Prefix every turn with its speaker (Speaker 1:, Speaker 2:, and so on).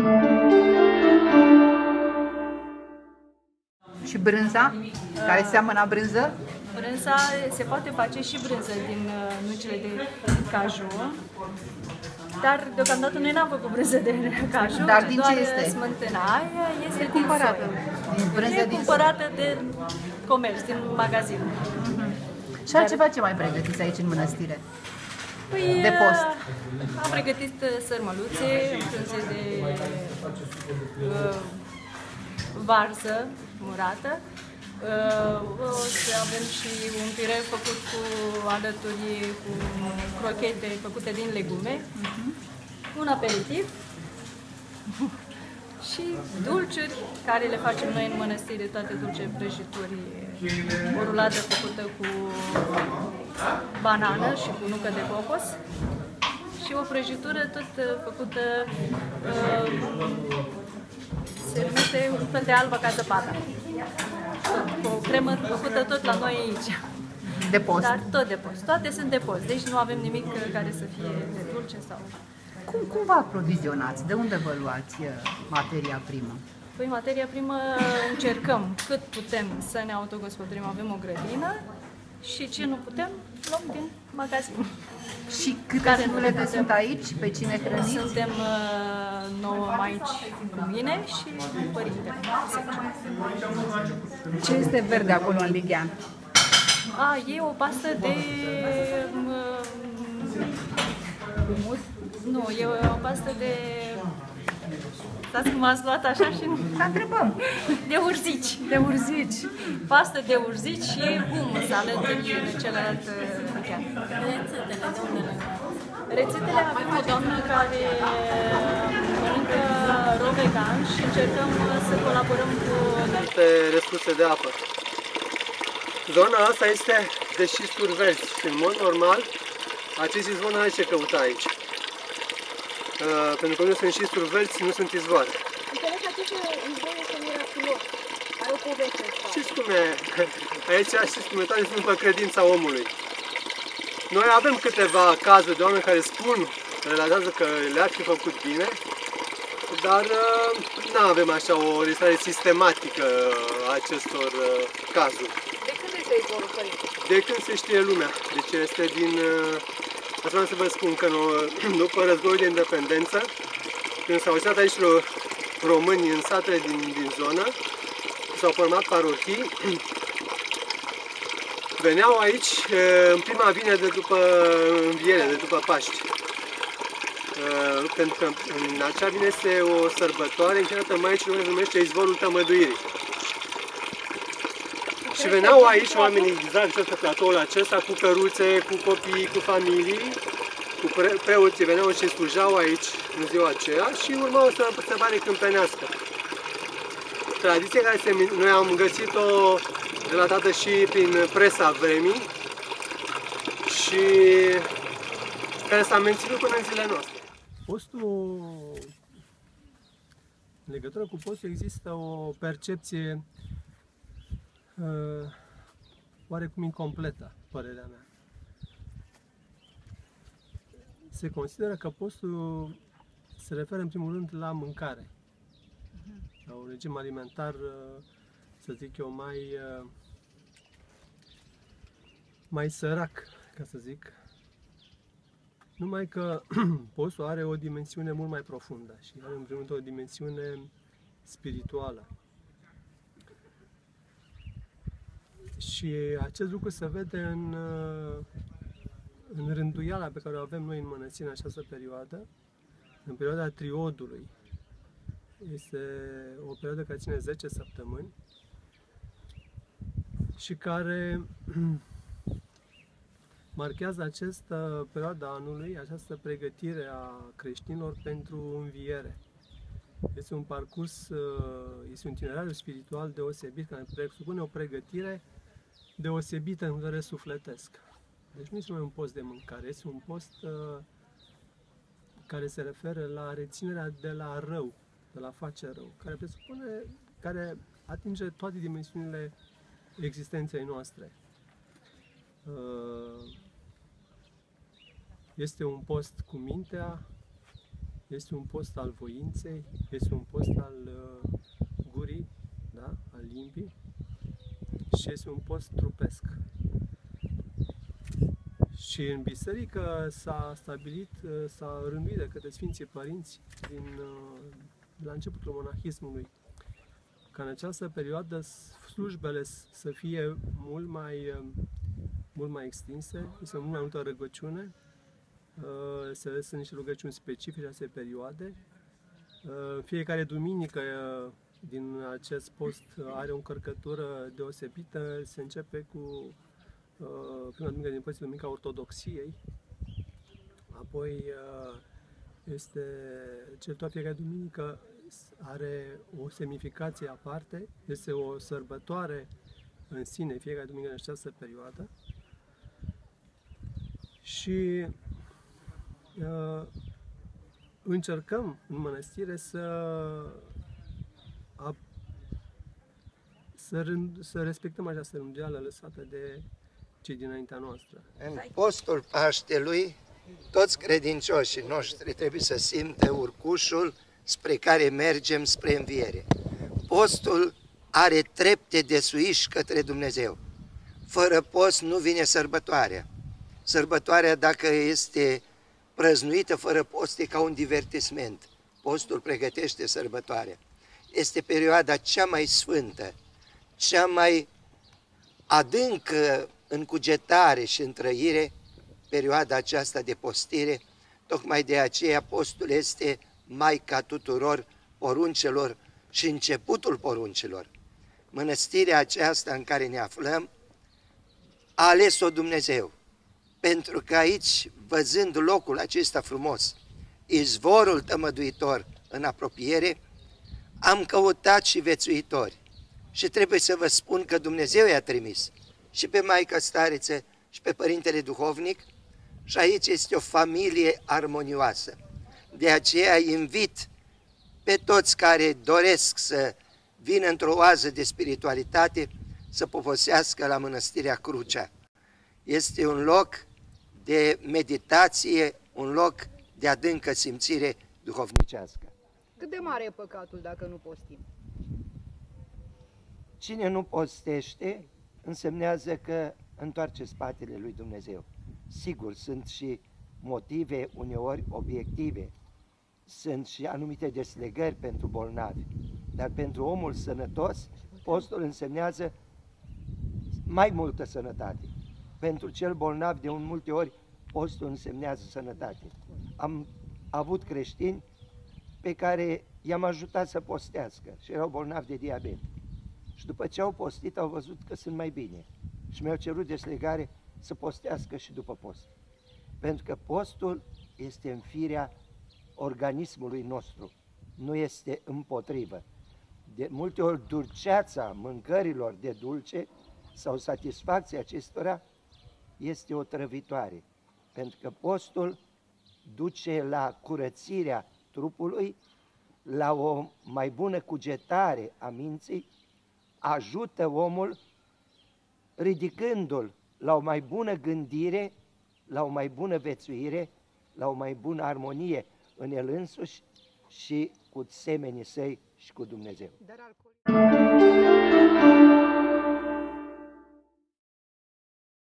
Speaker 1: Și brânza? Care seamănă brânză?
Speaker 2: Brânza se poate face și brânză din nucile de caju, dar deocamdată noi n-am făcut brânză de caju,
Speaker 1: dar din
Speaker 2: doar
Speaker 1: ce este?
Speaker 2: smântâna. Aia este
Speaker 1: cumpărată.
Speaker 2: Din brânză din cumpărată de comerț, din magazin.
Speaker 1: Și altceva ce mai pregătiți aici în mănăstire?
Speaker 2: Păi,
Speaker 1: de post.
Speaker 2: Am pregătit sărmăluțe, frunze de varză murată. O să avem și un pire făcut cu alături cu crochete făcute din legume, un aperitiv și dulciuri care le facem noi în mănăstire, toate dulce prăjituri, o rulată făcută cu banană și cu nucă de cocos și o prăjitură tot făcută, se numește un fel de albă ca zăpada. Cu o cremă făcută tot la noi aici.
Speaker 1: De post.
Speaker 2: Dar tot de post. Toate sunt de post. Deci nu avem nimic care să fie de dulce sau...
Speaker 1: Cum vă aprovizionați? De unde vă luați materia primă?
Speaker 2: Păi materia primă încercăm cât putem să ne autogospodărim. Avem o grădină și ce nu putem luăm din magazin.
Speaker 1: Și câte suflete sunt aici? Pe cine hrăniți?
Speaker 2: Suntem 9 maici cu mine și părintele.
Speaker 1: Ce este verde acolo în lighean?
Speaker 2: E o pastă de... humus? Nu, e o pastă de... Stați că m-ați luat așa și nu...
Speaker 1: Întrebăm.
Speaker 2: De urzici.
Speaker 1: De urzici.
Speaker 2: Pastă de urzici și humus alături de celălalt lighean.
Speaker 3: Rețetele, de unde le?
Speaker 2: Rețetele avem o doamnă care mănâncă ro vegan și încercăm să colaborăm cu...
Speaker 4: Pe resurse de apă. Zona asta este de șisturi verzi și în mod normal acest izvor nu are ce căuta aici. Pentru că nu sunt șisturi verzi, nu sunt izvoare.
Speaker 3: Înțeleg că acest izvor este miraculos. Are o poveste.
Speaker 4: Știți cum e? Aici știți cum e, toate sunt pe credința omului. Noi avem câteva cazuri de oameni care spun, relatează că le-ar fi făcut bine, dar nu avem așa o registrare sistematică a acestor cazuri.
Speaker 3: De când este izvorul, părinte?
Speaker 4: De când se știe lumea. Deci este din... Asta vreau să vă spun că după războiul de independență, când s-au uitat aici românii în satele din zonă, s-au format parohii, veneau aici în prima vineri de după înviere, de după Paști. Pentru că în acea vineri este o sărbătoare încheiată Maicii, se numește Izvorul Tămăduirii. Și veneau aici oamenii exact pe platoul acesta cu căruțe, cu copii, cu familii, cu preoții, veneau și slujau aici în ziua aceea și urma o sărbătoare câmpenească. Tradiție care noi am găsit-o relatată și prin presa vremii și care s-a menținut până în zilele noastre. Postul, în legătură cu postul există o percepție oarecum incompletă, părerea mea. Se consideră că postul se referă în primul rând la mâncare, la un regim alimentar, să zic eu, mai sărac, ca să zic. Numai că postul are o dimensiune mult mai profundă și are în primul rând o dimensiune spirituală. Și acest lucru se vede în rânduiala pe care o avem noi în mănăstire în această perioadă, în perioada triodului. Este o perioadă care ține 10 săptămâni și care marchează această perioadă anului, această pregătire a creștinilor pentru înviere. Este un parcurs, este un itinerariu spiritual deosebit, care presupune o pregătire deosebită în vedere sufletesc. Deci nu este numai un post de mâncare, este un post care se referă la reținerea de la rău, de la face rău, care atinge toate dimensiunile existenței noastre. Este un post cu mintea, este un post al voinței, este un post al gurii, da? Al limbii și este un post trupesc. Și în biserică s-a stabilit, s-a rânduit de către Sfinții Părinți la începutul monahismului, ca în această perioadă slujbele să fie mult mai extinse, să mult mai multă rugăciune, sunt niște rugăciuni specifice aceste perioade. Fiecare duminică din acest post are o încărcătură deosebită, se începe cu prima duminică din post, Duminica Ortodoxiei, apoi este celălalt, fiecare duminică are o semnificație aparte, este o sărbătoare în sine, fiecare duminică în această perioadă. Și încercăm în mănăstire să respectăm această rânduială lăsată de cei dinaintea noastră.
Speaker 5: În postul Paștelui, toți credincioșii noștri trebuie să simtă urcușul spre care mergem spre înviere. Postul are trepte de suiși către Dumnezeu. Fără post nu vine sărbătoarea. Sărbătoarea, dacă este prăznuită fără post, e ca un divertisment. Postul pregătește sărbătoarea. Este perioada cea mai sfântă, cea mai adâncă în cugetare și în trăire, perioada aceasta de postire. Tocmai de aceea postul este maica tuturor poruncelor și începutul poruncilor. Mănăstirea aceasta în care ne aflăm a ales-o Dumnezeu, pentru că aici, văzând locul acesta frumos, izvorul tămăduitor în apropiere, am căutat și vețuitori. Și trebuie să vă spun că Dumnezeu i-a trimis și pe Maica Stariță și pe Părintele Duhovnic, și aici este o familie armonioasă. De aceea invit pe toți care doresc să vină într-o oază de spiritualitate să poposească la Mănăstirea Crucea. Este un loc de meditație, un loc de adâncă simțire duhovnicească.
Speaker 3: Cât de mare e păcatul dacă nu postim?
Speaker 5: Cine nu postește însemnează că întoarce spatele lui Dumnezeu. Sigur, sunt și motive uneori obiective, sunt și anumite deslegări pentru bolnavi, dar pentru omul sănătos, postul însemnează mai multă sănătate. Pentru cel bolnav, de multe ori, postul însemnează sănătate. Am avut creștini pe care i-am ajutat să postească și erau bolnavi de diabet. Și după ce au postit, au văzut că sunt mai bine și mi-au cerut deslegare să postească și după post. Pentru că postul este în firea organismului nostru, nu este împotrivă. De multe ori dulceața mâncărilor de dulce sau satisfacția acestora este o trăvitoare, pentru că postul duce la curățirea trupului, la o mai bună cugetare a minții, ajută omul ridicându-l la o mai bună gândire, la o mai bună vețuire, la o mai bună armonie în el însuși și cu semenii săi și cu Dumnezeu.
Speaker 3: Dar alcool...